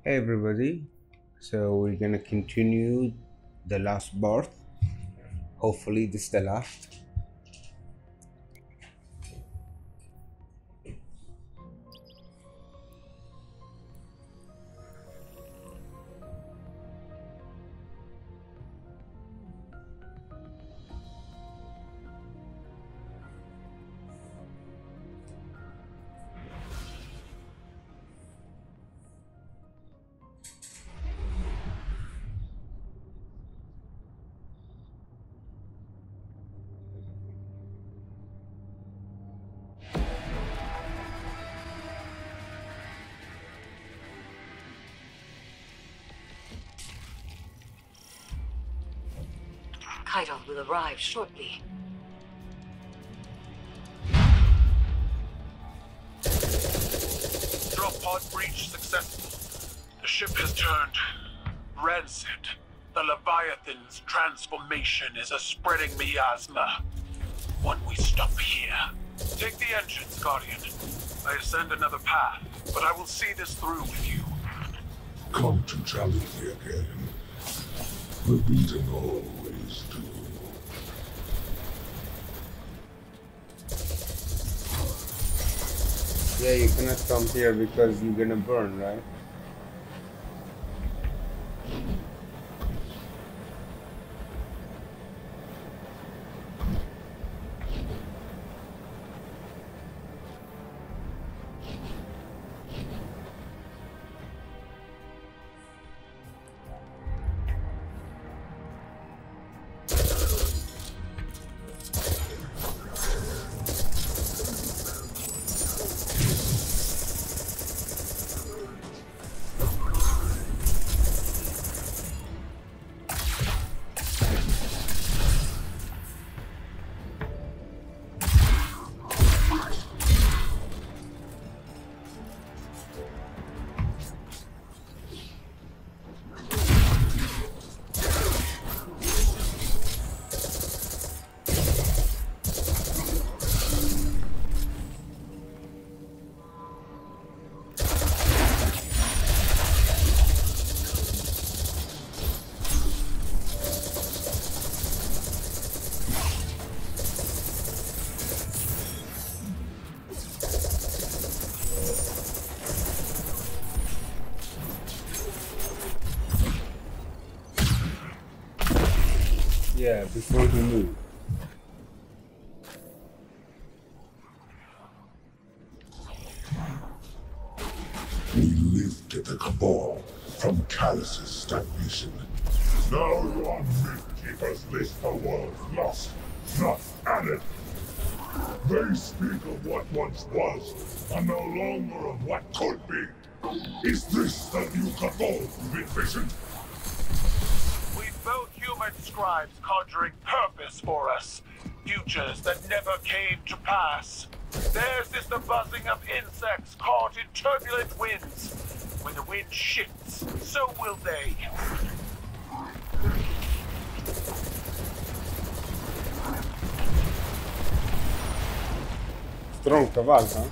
Hey everybody, so we're gonna continue the last part. Hopefully, this is the last. Kaido will arrive shortly. Drop pod breach successful. The ship has turned rancid. The Leviathan's transformation is a spreading miasma. What we stop here? Take the engines, Guardian. I ascend another path, but I will see this through with you. Come to challenge me again. The beaten always do. Yeah, you cannot come here because you're gonna burn, right? Yeah, before you move. We lifted the Cabal from Callus's stagnation. Now you're on Midkeeper's list for worlds lost, not added. They speak of what once was, and no longer of what could be. Is this the new Cabal you've envisioned? We built human scribes conjuring purpose for us. Futures that never came to pass. Theirs is the buzzing of insects caught in turbulent winds. When the wind shifts, so will they. Stronka walka.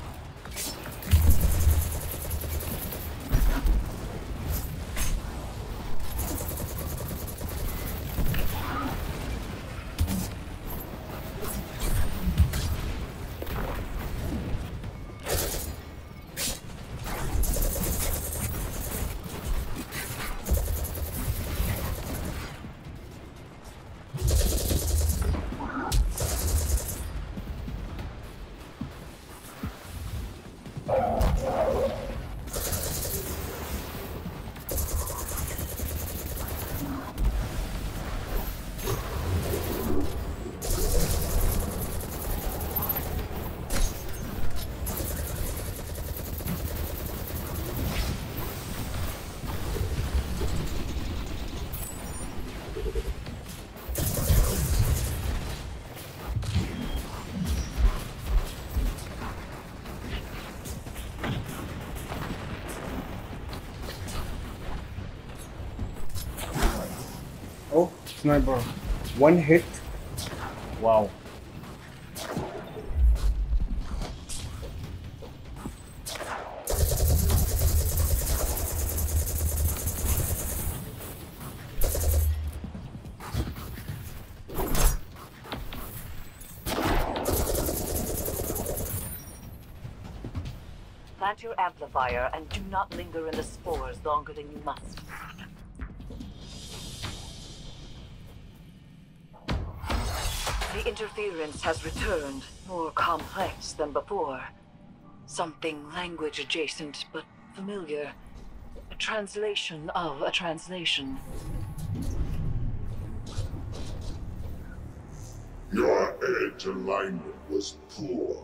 Oh, sniper. One hit. Wow. Plant your amplifier and do not linger in the spores longer than you must. The interference has returned, more complex than before. Something language adjacent, but familiar. A translation of a translation. Your edge alignment was poor.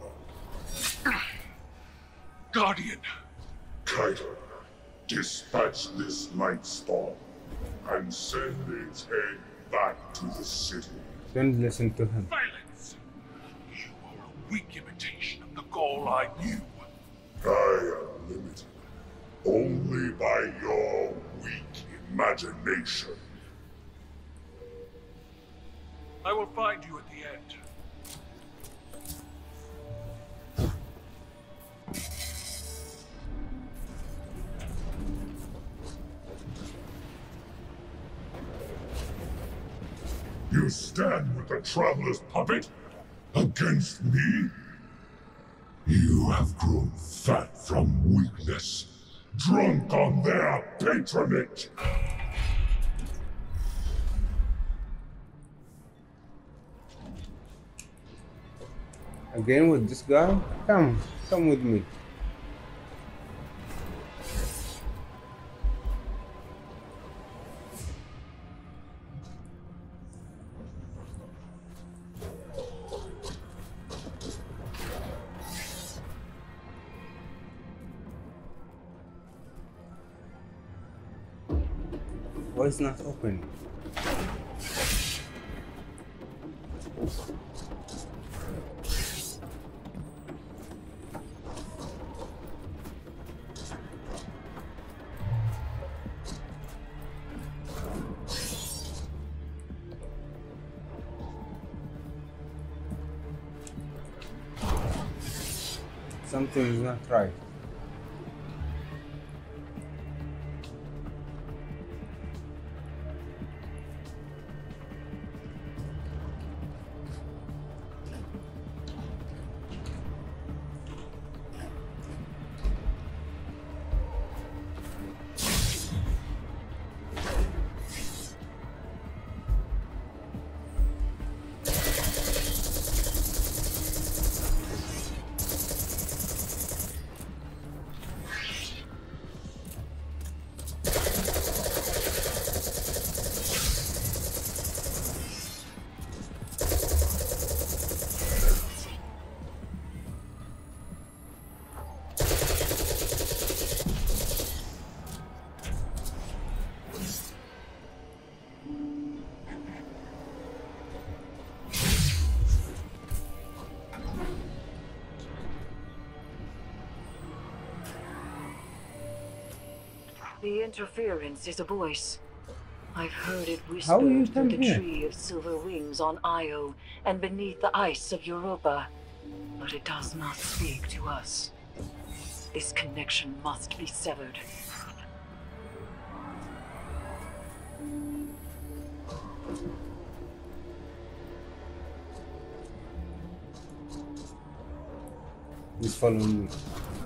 Guardian, Kaito, dispatch this light spawn and send its head back to the city. Don't listen to him. silence! You are a weak imitation of the goal I knew. I am limited only by your weak imagination. I will find you at the end. You stand with the Traveler's puppet against me? You have grown fat from weakness, drunk on their patronage. Again with this guy? Come with me. Why is not open? Something is not right. The interference is a voice. I've heard it How you whispered through come the here? tree of silver wings on Io and beneath the ice of Europa. But it does not speak to us. This connection must be severed. He's following me.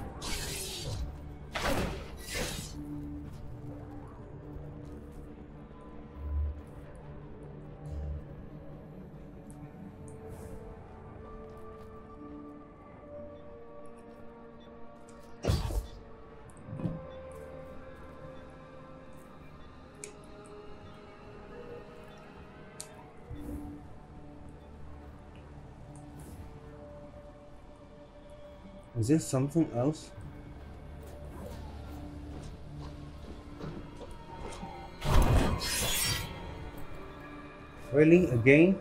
Is this something else? Really? Again?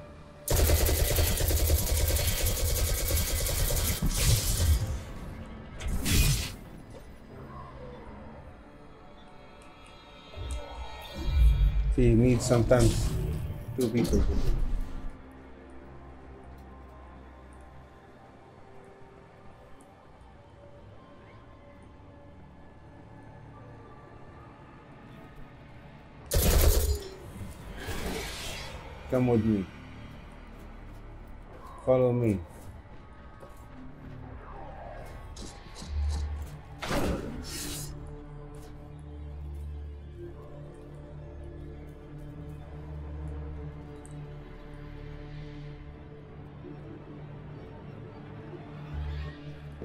See, you need sometimes two people. Come with me. Follow me.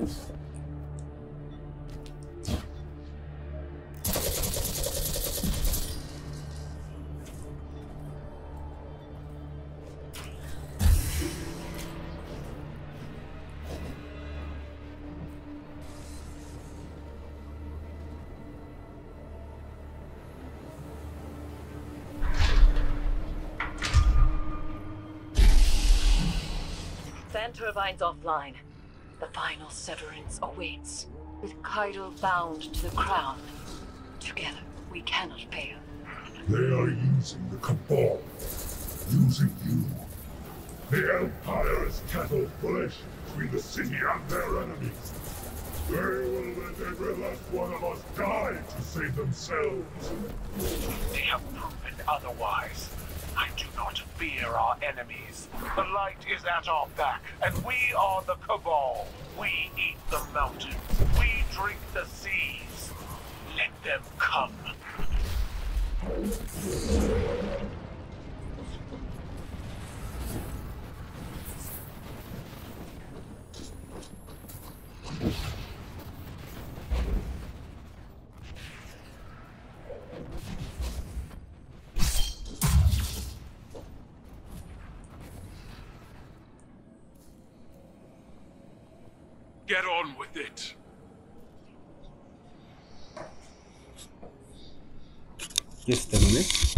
Fan turbines offline. The final severance awaits. With Kaido bound to the crown. Together, we cannot fail. They are using the Cabal. Using you. The Empire is cattle flesh between the city and their enemies. They will let every last one of us die to save themselves. They have proven otherwise. I do not fear our enemies. The light is at our back, and we are the Cabal. We eat the mountains. We drink the seas. Let them come. Get on with it. Just a minute.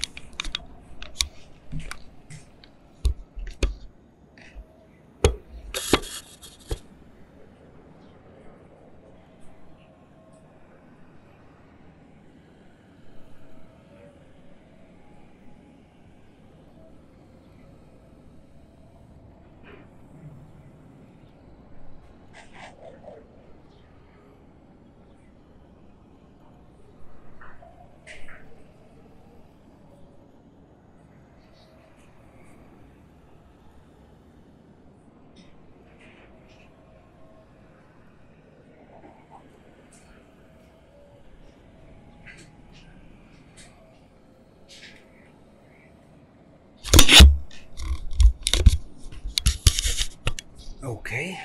Okay.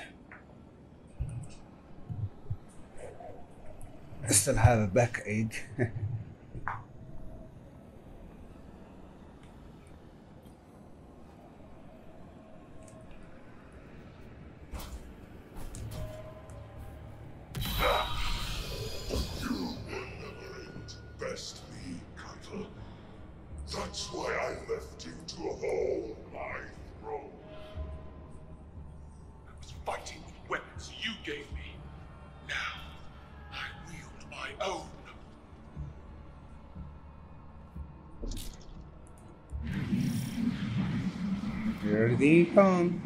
I still have a backache. Best me, Kaido. That's why I left you to hold my throne. I was fighting with weapons you gave me. Now, I wield my own. Here they come.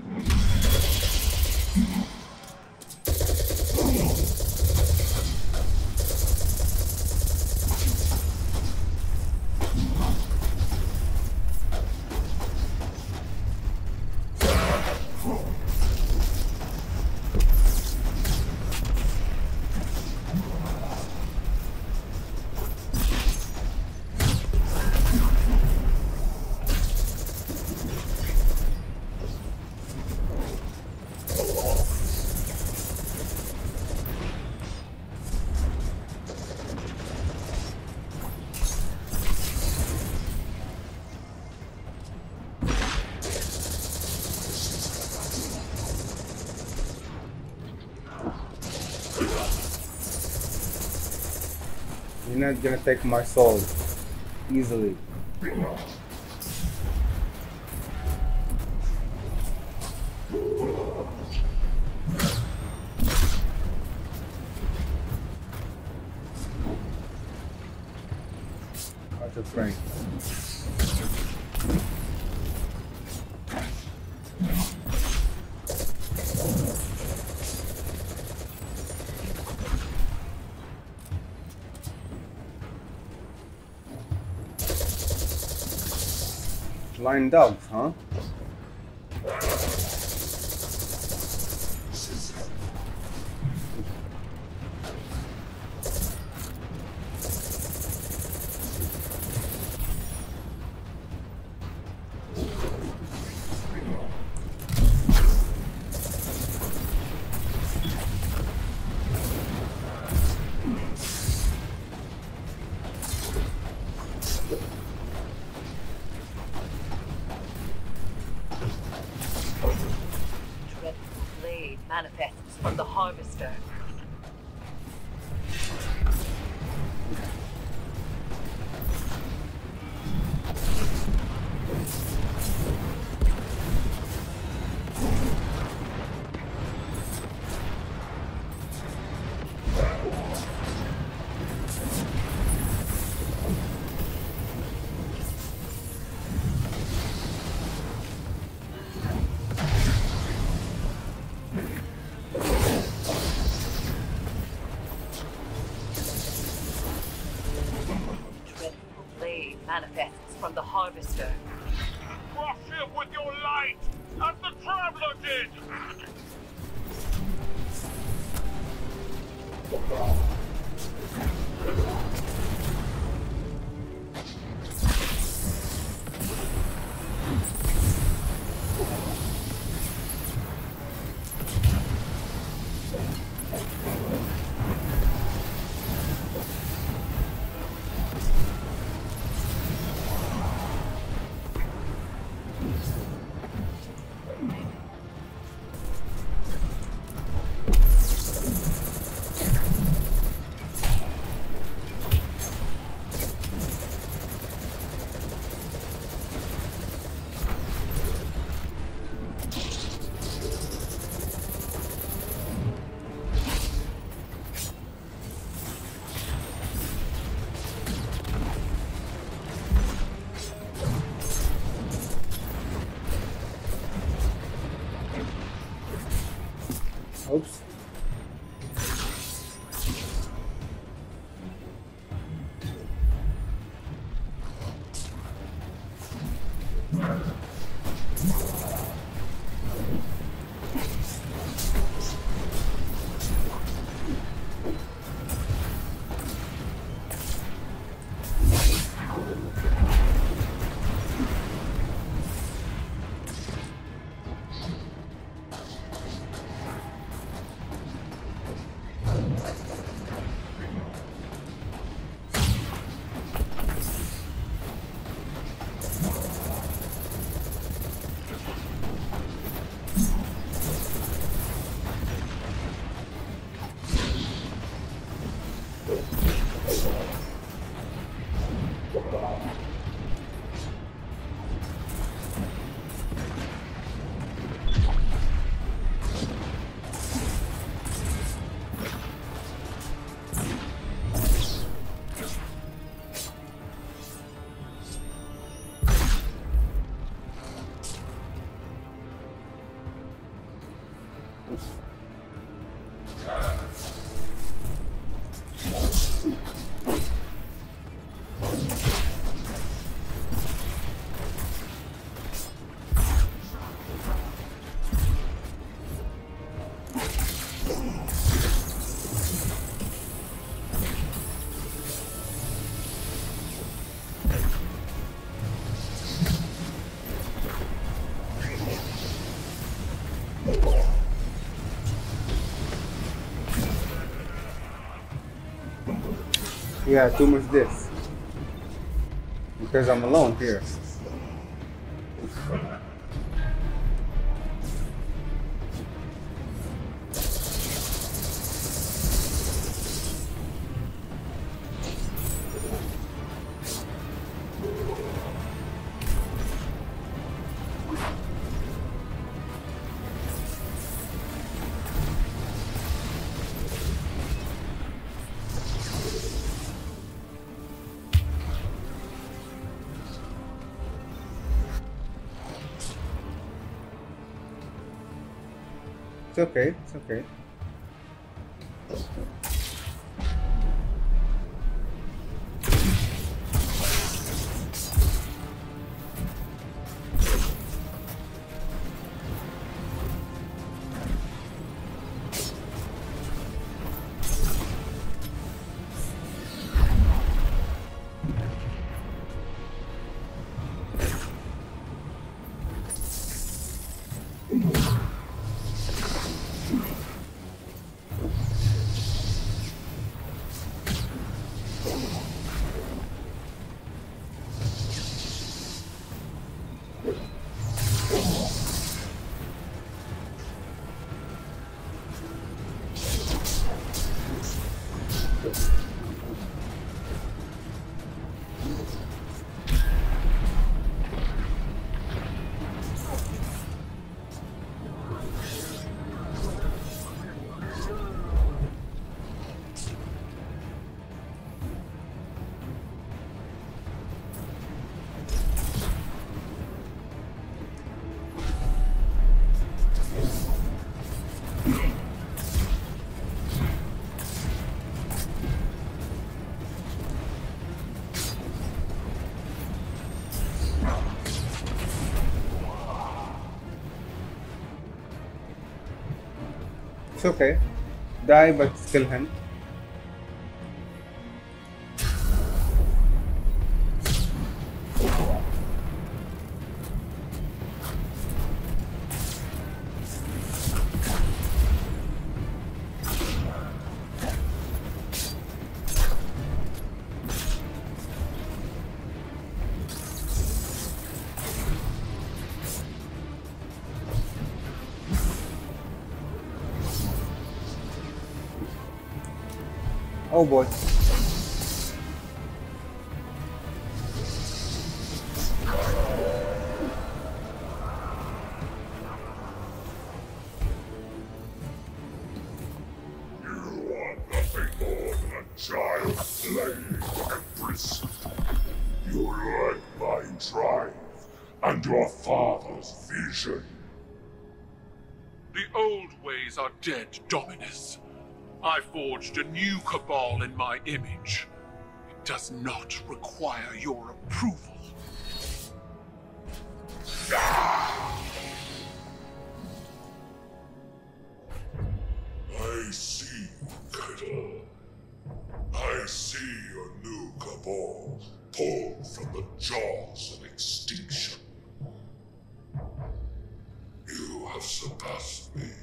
You're not gonna take my soul easily. Out of frame. Blind dogs, huh? Harvester. Dreadful blade manifests from the Harvester. Crush it with your light, as the Traveler did! Oops. Yeah, too much this. Because I'm alone here. It's okay, it's okay. It's okay. Die but still hunt. Oh boy. You are nothing more than a child slave, Empress. You lack my drive and your father's vision. The old ways are dead, Dominus. I forged a new cabal in my image. It does not require your approval. I see you, Kaido. I see your new cabal pulled from the jaws of extinction. You have surpassed me.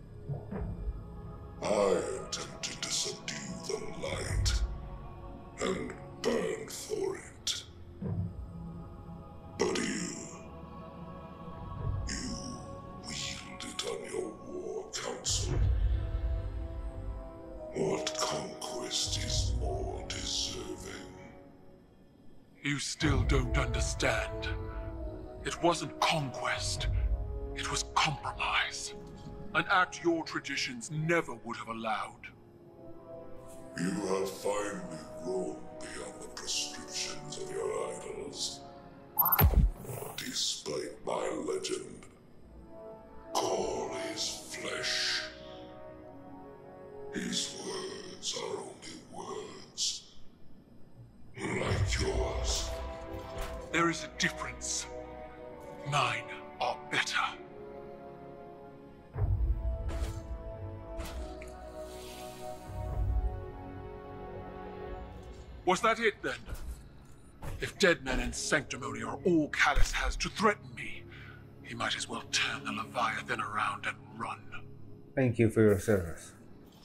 I attempted to subdue the light and burn for it. But you wield it on your war council. What conquest is more deserving? You still don't understand. It wasn't conquest. It was compromise. An act your traditions never would have allowed. You have finally grown beyond the prescriptions of your idols. Despite my legend, Call is flesh. His words are only words. Like yours. There is a difference. Mine are better. Was that it, then? If dead men and sanctimony are all Callus has to threaten me, he might as well turn the Leviathan around and run. Thank you for your service.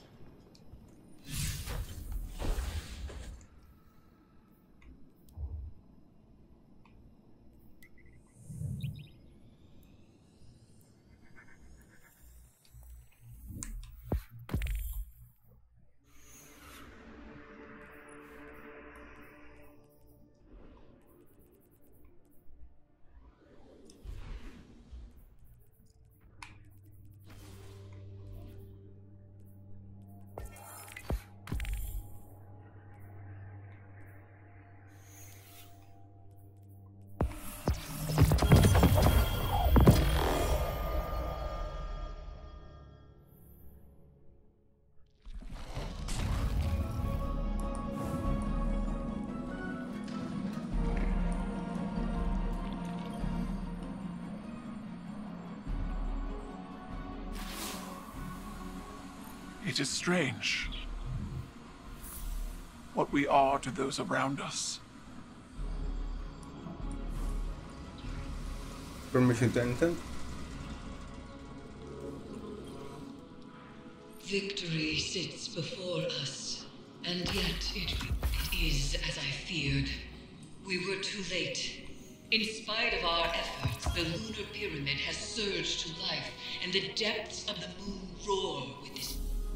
It is strange. What we are to those around us. Permission to enter? Victory sits before us, and yet it is as I feared. We were too late. In spite of our efforts, the lunar pyramid has surged to life, and the depths of the moon roar with this.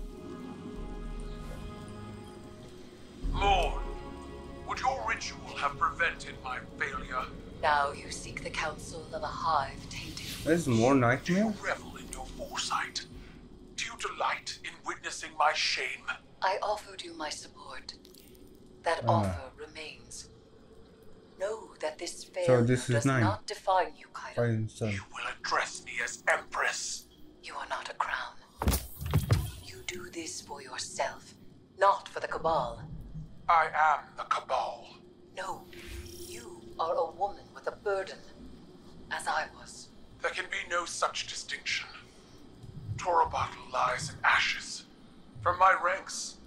Lord, would your ritual have prevented my failure? Now you seek the counsel of a hive tainted. There's more Do nightmare? you revel in your foresight? Do you delight in witnessing my shame? I offered you my support. That offer remains. Know that this failure this is does 9. not define you, Kaido. Fine, son. You will address me as Empress. You are not a crown. You do this for yourself, not for the Cabal. I am the Cabal. No, you are a woman with a burden, as I was. There can be no such distinction. Torobatl lies in ashes. From my ranks,